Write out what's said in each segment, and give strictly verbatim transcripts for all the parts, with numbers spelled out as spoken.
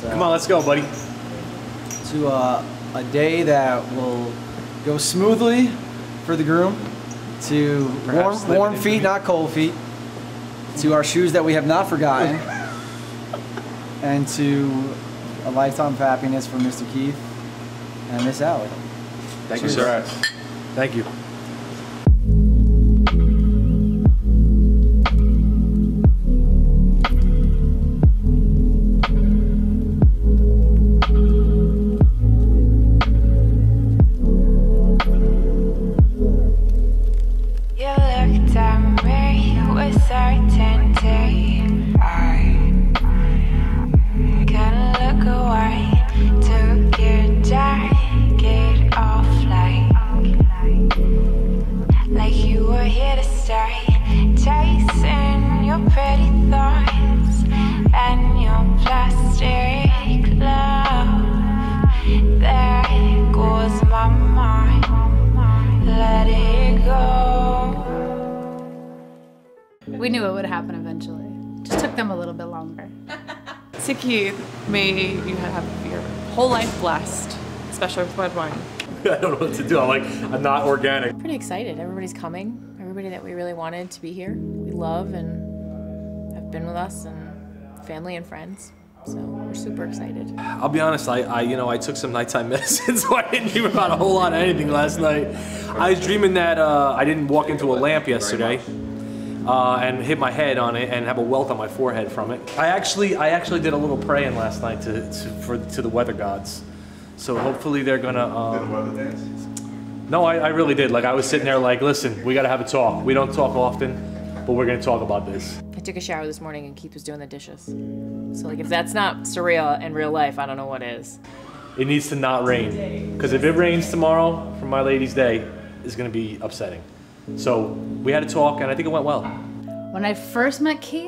uh, Come on, let's go, buddy. To uh, a day that will go smoothly for the groom. To Perhaps warm, warm living in feet, the- not cold feet. To our shoes that we have not forgotten. And to a lifetime of happiness for Mister Keith and Miss Allie. Thank you, sir. Thank you. We knew it would happen eventually. Just took them a little bit longer. To Keith, may you have your whole life blessed, especially with red wine. I don't know what to do. I'm like, I'm not organic. Pretty excited. Everybody's coming. Everybody that we really wanted to be here, we love and have been with us, and family and friends. So we're super excited. I'll be honest, I, I you know, I took some nighttime medicine, so I didn't dream about a whole lot of anything last night. I was dreaming that uh, I didn't walk into a lamp yesterday. Uh, and hit my head on it and have a welt on my forehead from it. I actually, I actually did a little praying last night to, to for to the weather gods, so hopefully they're gonna. Um, did the weather dance? No, I, I really did. Like I was sitting there, like, listen, we gotta have a talk. We don't talk often, but we're gonna talk about this. I took a shower this morning and Keith was doing the dishes. So like, if that's not surreal in real life, I don't know what is. It needs to not rain, because if it rains tomorrow for my lady's day, it's gonna be upsetting. So we had a talk, and I think it went well. When I first met Keith,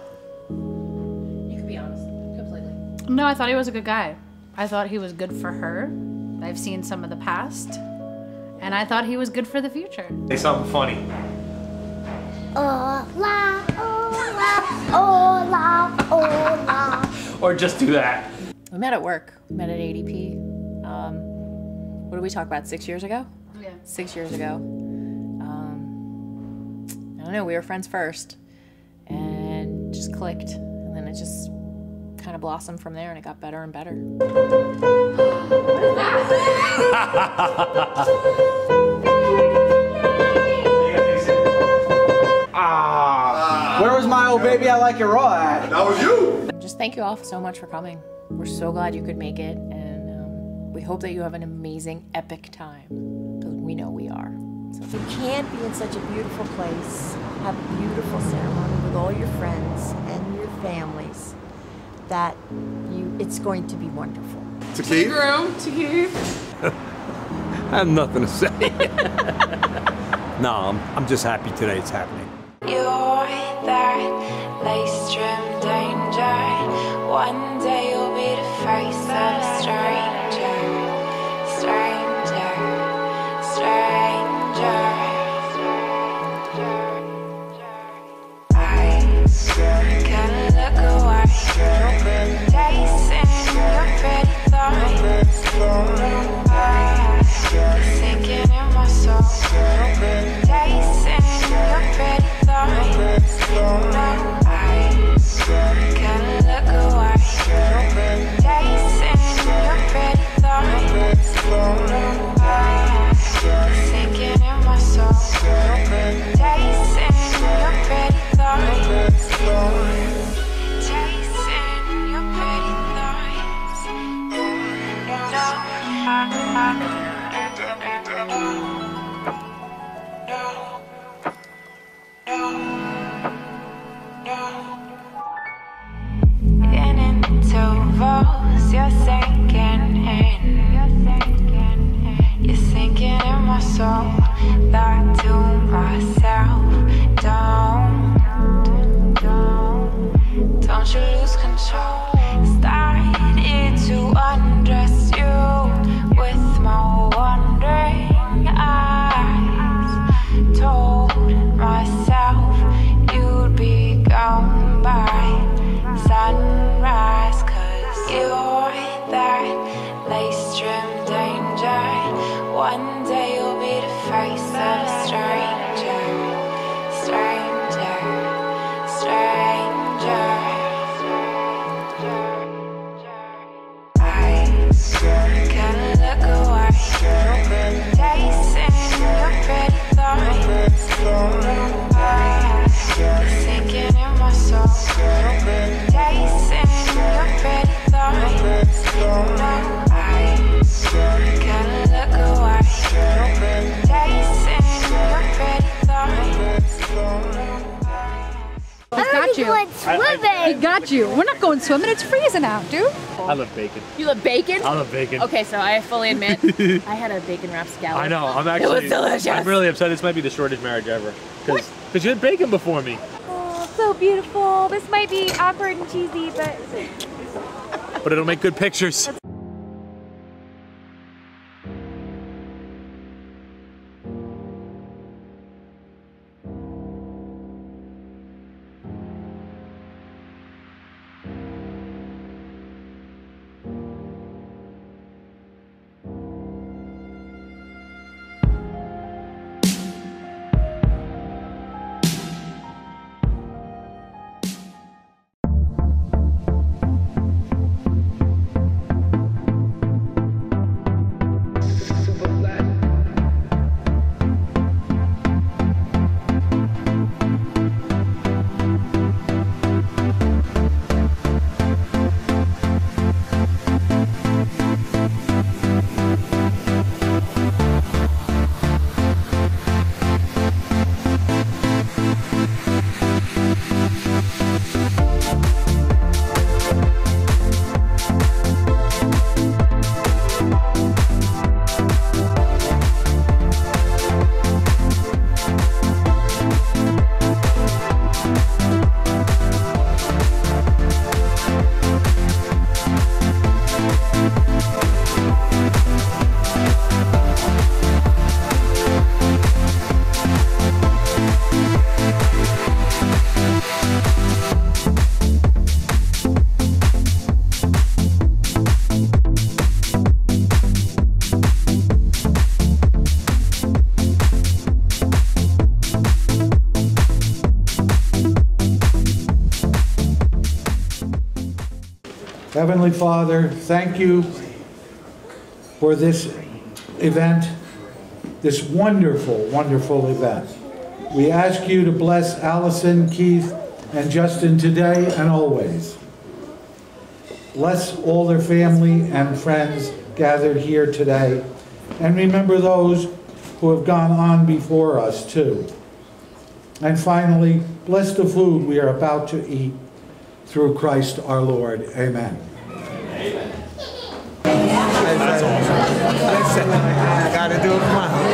You can be honest, completely. no, I thought he was a good guy. I thought he was good for her. I've seen some of the past, and I thought he was good for the future. Say something funny. Hola, hola, hola, hola. Or just do that. We met at work. We met at A D P. Um, what did we talk about, six years ago? Yeah. Six years ago. I don't know, we were friends first and just clicked, and then it just kind of blossomed from there and it got better and better. Ah, where was my old baby I like it raw at? That was you! Just thank you all so much for coming. We're so glad you could make it, and um, we hope that you have an amazing, epic time, because we know we are. So. You can't be in such a beautiful place, have a beautiful ceremony with all your friends and your families, that you, it's going to be wonderful. To Keith? Groom, to Keith. I have nothing to say. No, I'm, I'm just happy today it's happening. You're that lace-trimmed danger. One day you'll be the face of a stranger. Stranger, stranger. I can't look away. Chasing your pretty thoughts. Sinking in my soul. Chasing your pretty thoughts. No, I can't look away. Chasing your pretty Sinking in my soul. Chasing your pretty thoughts. No, I gotta look away. Chasing your pretty thoughts. He got you. He got you. We're not going swimming. It's freezing out, dude. I love bacon. You love bacon? I love bacon. Okay, so I fully admit, I had a bacon wrap scallop. I know. I'm actually. It was delicious. I'm really upset. This might be the shortest marriage ever. Because you had bacon before me. Oh, so beautiful. This might be awkward and cheesy, but... But it'll make good pictures. Heavenly Father, thank you for this event, this wonderful, wonderful event. We ask you to bless Allison, Keith, and Justin today and always. Bless all their family and friends gathered here today, and remember those who have gone on before us too. And finally, bless the food we are about to eat through Christ our Lord. Amen. Amen. That's awesome. Listen, I gotta do it for my house.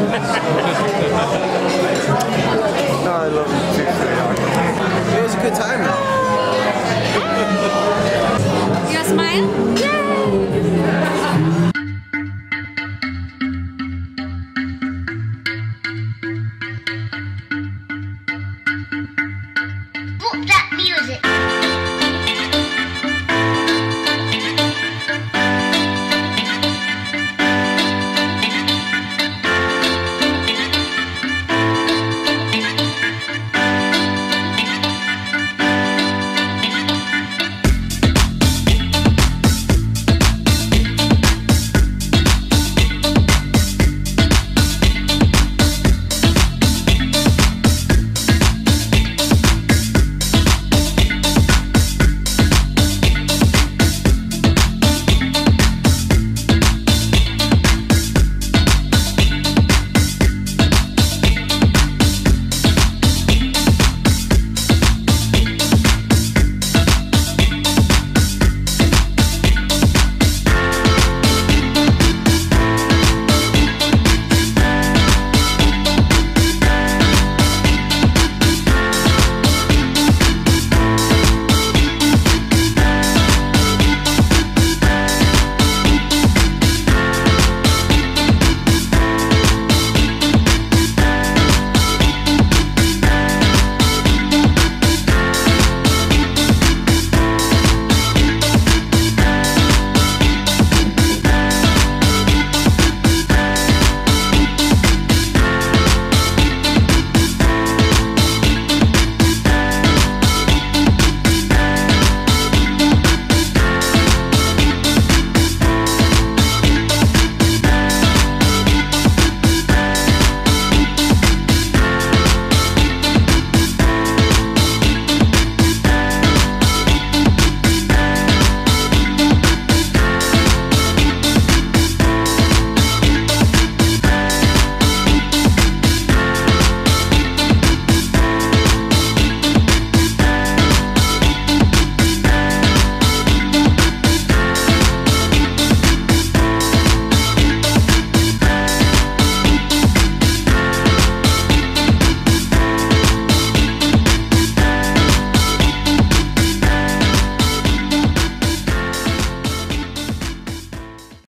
No, I love you too, sweetheart. It was a good time though. You gonna smile? Yeah.